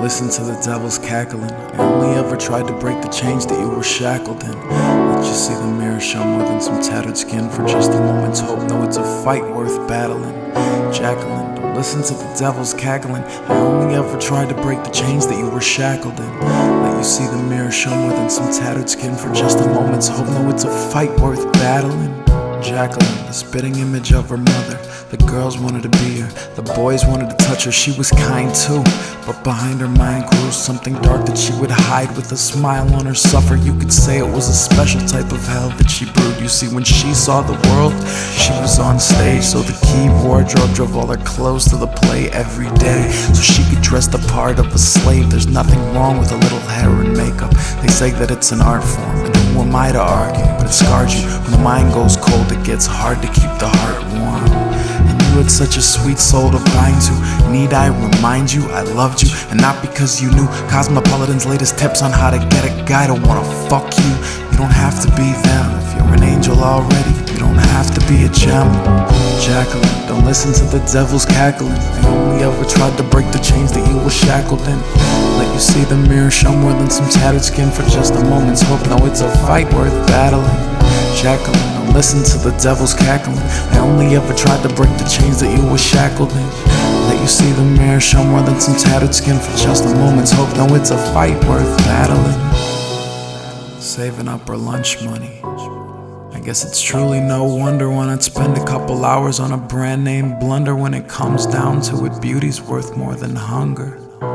listen to the devil's cackling. I only ever tried to break the chains that you were shackled in. Let you see the mirror show more than some tattered skin for just a moment's hope. No, it's a fight worth battling. Jacquelyn, don't listen to the devil's cackling. I only ever tried to break the chains that you were shackled in. Let you see the mirror show more than some tattered skin for just a moment's hope. No, it's a fight worth battling. Jacquelyn, the spitting image of her mother. The girls wanted to be her, the boys wanted to touch her. She was kind too, but behind her mind grew something dark that she would hide with a smile on her suffer. You could say it was a special type of hell that she brewed. You see, when she saw the world, she was on stage, so the key wardrobe drove all her clothes to the play every day, so she could dress the part of a slave. There's nothing wrong with a little hair and makeup. They say that it's an art form, and who am I to argue? But it scarred you. When the mind goes cold, it gets hard to keep the heart warm. And you had such a sweet soul to bind to. Need I remind you I loved you? And not because you knew Cosmopolitan's latest tips on how to get a guy to wanna fuck you. You don't have to be them. If you're an angel already, you don't have to be a gem. Jacquelyn, don't listen to the devil's cackling. I only ever tried to break the chains that you were shackled in. Let you see the mirror show more than some tattered skin for just a moment's hope. No, it's a fight worth battling. Jacquelyn, don't listen to the devil's cackling. I only ever tried to break the chains that you were shackled in. Let you see the mirror show more than some tattered skin for just a moment's hope. No, it's a fight worth battling. Saving up her lunch money. I guess it's truly no wonder when I'd spend a couple hours on a brand name blunder. When it comes down to it, beauty's worth more than hunger.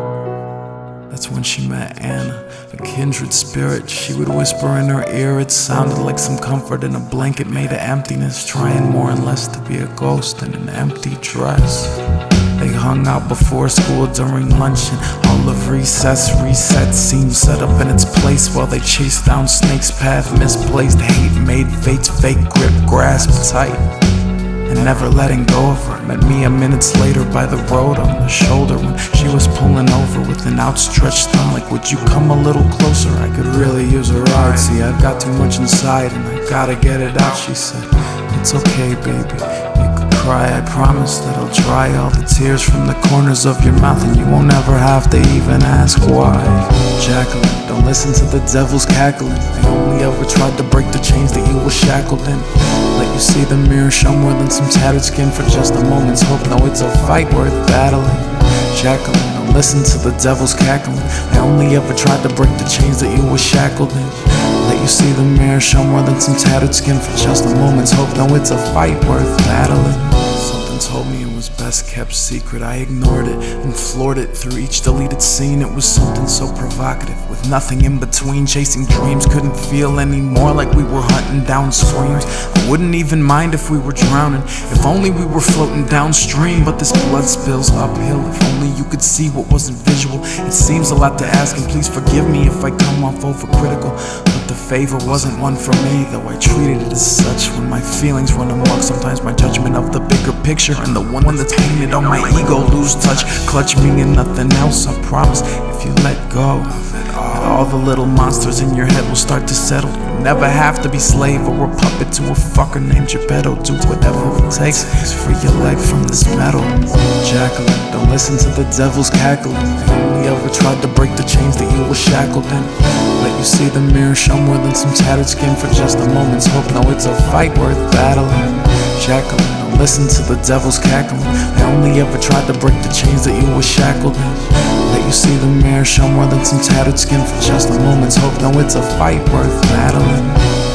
That's when she met Anna, a kindred spirit. She would whisper in her ear. It sounded like some comfort in a blanket made of emptiness, trying more and less to be a ghost in an empty dress. They hung out before school during lunch, and all of recess reset seemed set up in its place while they chased down Snake's path. Misplaced hate made fate's fake grip grasp tight, and never letting go of her. Met me a minutes later by the road on the shoulder when she was pulling over with an outstretched thumb, like, would you come a little closer? I could really use a ride. See, I've got too much inside and I gotta get it out. She said, it's okay, baby, you could cry. I promise that I'll dry all the tears from the corners of your mouth, and you won't ever have to even ask why. Jacquelyn, don't listen to the devil's cackling. I only ever tried to break the chains that you were shackled in. Let you see the mirror show more than some tattered skin for just a moment's hope. No, it's a fight worth battling. Jacquelyn, don't listen to the devil's cackling. I only ever tried to break the chains that you were shackled in. Let you see the mirror show more than some tattered skin for just a moment's hope. No, it's a fight worth battling. Something told me it was best kept secret. I ignored it and floored it through each deleted scene. It was something so provocative, with nothing in between. Chasing dreams, couldn't feel anymore like we were hunting down screams. I wouldn't even mind if we were drowning, if only we were floating downstream. But this blood spills uphill, if only you could see what wasn't visual. It seems a lot to ask, and please forgive me if I come off overcritical, but the favor wasn't one for me, though I treated it as such. When my feelings run amok, sometimes my judgment of the bigger picture and the one that's painted on my ego lose touch. Clutch me and nothing else, I promise. If you let go of it all the little monsters in your head will start to settle. You'll never have to be slave or a puppet to a fucker named Geppetto. Do whatever it takes to free your leg from this metal. Jacquelyn, don't listen to the devil's cackling. I only ever tried to break the chains that you were shackled in. Let you see the mirror show more than some tattered skin for just a moment's hope. No, it's a fight worth battling. Jacquelyn, don't listen to the devil's cackling. I only ever tried to break the chains that you were shackled in. Let you see the mirror show more than some tattered skin for just a moment's hope. No, it's a fight worth battling.